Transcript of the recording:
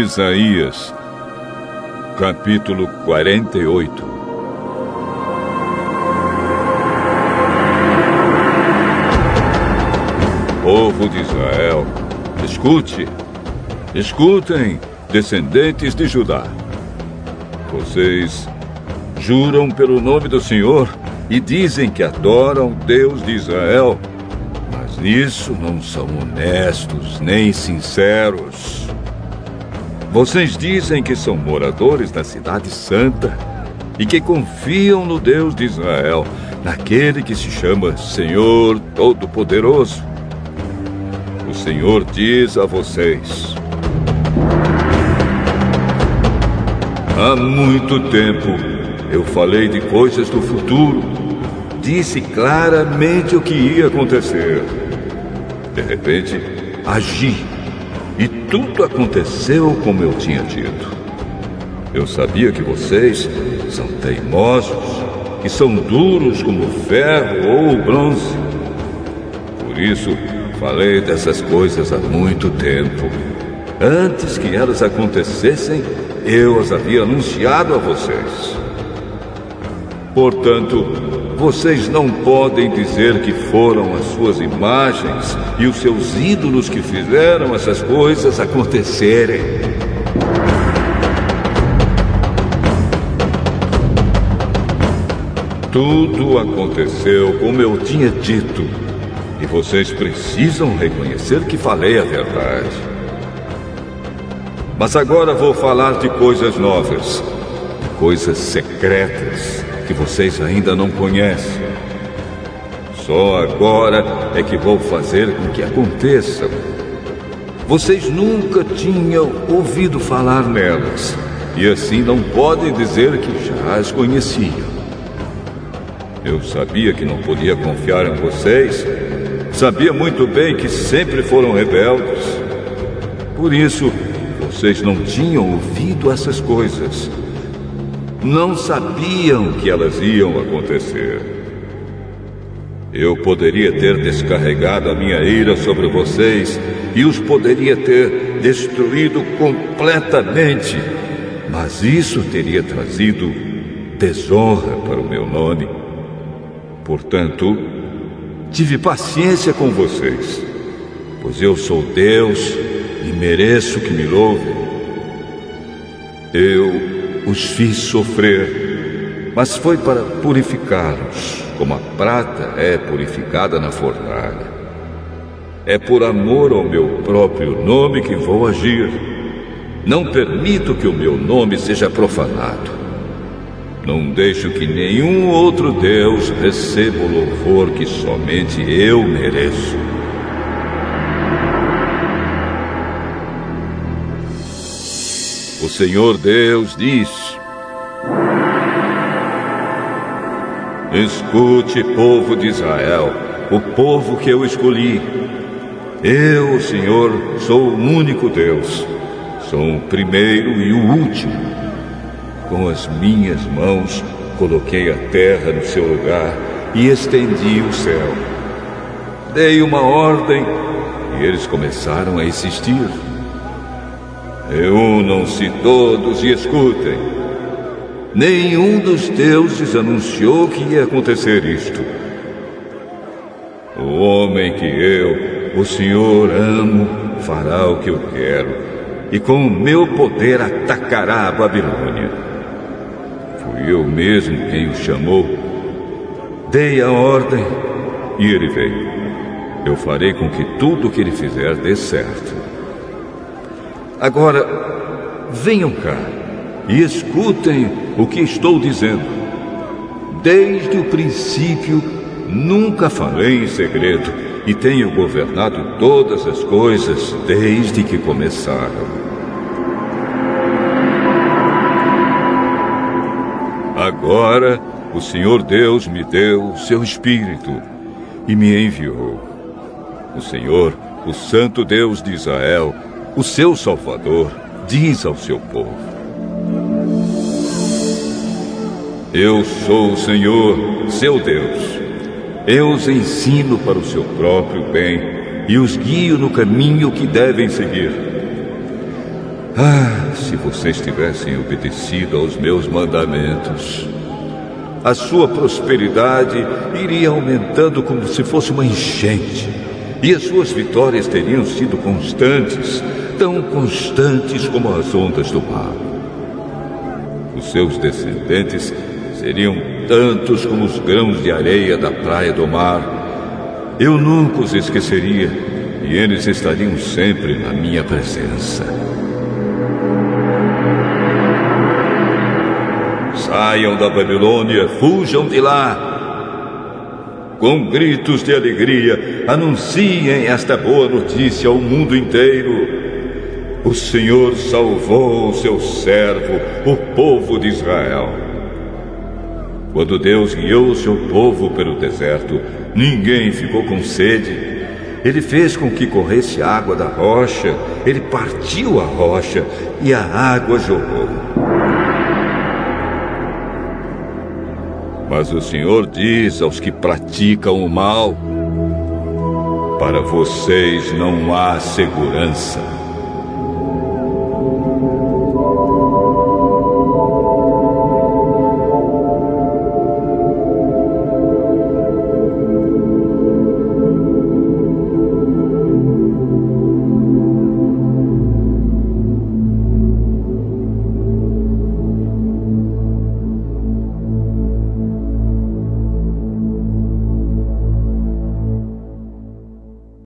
Isaías, capítulo 48. Povo de Israel, escutem, descendentes de Judá. Vocês juram pelo nome do Senhor e dizem que adoram o Deus de Israel, mas nisso não são honestos nem sinceros. Vocês dizem que são moradores da cidade santa e que confiam no Deus de Israel, naquele que se chama Senhor Todo-Poderoso. O Senhor diz a vocês: há muito tempo eu falei de coisas do futuro, disse claramente o que ia acontecer. De repente, agi. E tudo aconteceu como eu tinha dito. Eu sabia que vocês são teimosos, que são duros como ferro ou bronze. Por isso, falei dessas coisas há muito tempo. Antes que elas acontecessem, eu as havia anunciado a vocês. Portanto, vocês não podem dizer que foram as suas imagens e os seus ídolos que fizeram essas coisas acontecerem. Tudo aconteceu como eu tinha dito, e vocês precisam reconhecer que falei a verdade. Mas agora vou falar de coisas novas, de coisas secretas que vocês ainda não conhecem. Só agora é que vou fazer com que aconteçam. Vocês nunca tinham ouvido falar nelas, e assim não podem dizer que já as conheciam. Eu sabia que não podia confiar em vocês, sabia muito bem que sempre foram rebeldes. Por isso, vocês não tinham ouvido essas coisas. Não sabiam que elas iam acontecer. Eu poderia ter descarregado a minha ira sobre vocês e os poderia ter destruído completamente, mas isso teria trazido desonra para o meu nome. Portanto, tive paciência com vocês, pois eu sou Deus e mereço que me louvem. Eu os fiz sofrer, mas foi para purificá-los, como a prata é purificada na fornalha. É por amor ao meu próprio nome que vou agir. Não permito que o meu nome seja profanado. Não deixo que nenhum outro Deus receba o louvor que somente eu mereço. O Senhor Deus diz: escute, povo de Israel, o povo que eu escolhi. Eu, o Senhor, sou o único Deus. Sou o primeiro e o último. Com as minhas mãos coloquei a terra no seu lugar e estendi o céu. Dei uma ordem e eles começaram a existir. Reúnam-se todos e escutem. Nenhum dos deuses anunciou que ia acontecer isto. O homem que eu, o Senhor, amo, fará o que eu quero, e com o meu poder atacará a Babilônia. Fui eu mesmo quem o chamou. Dei a ordem e ele veio. Eu farei com que tudo o que ele fizer dê certo. Agora, venham cá e escutem o que estou dizendo. Desde o princípio, nunca falei em segredo e tenho governado todas as coisas desde que começaram. Agora, o Senhor Deus me deu o seu Espírito e me enviou. O Senhor, o Santo Deus de Israel, o seu Salvador, diz ao seu povo: eu sou o Senhor, seu Deus. Eu os ensino para o seu próprio bem e os guio no caminho que devem seguir. Ah, se vocês tivessem obedecido aos meus mandamentos, a sua prosperidade iria aumentando como se fosse uma enchente, e as suas vitórias teriam sido constantes, tão constantes como as ondas do mar. Os seus descendentes seriam tantos como os grãos de areia da praia do mar. Eu nunca os esqueceria, e eles estariam sempre na minha presença. Saiam da Babilônia, fujam de lá. Com gritos de alegria, anunciem esta boa notícia ao mundo inteiro. O Senhor salvou o seu servo, o povo de Israel. Quando Deus guiou o seu povo pelo deserto, ninguém ficou com sede. Ele fez com que corresse água da rocha, ele partiu a rocha e a água jorrou. Mas o Senhor diz aos que praticam o mal: para vocês não há segurança.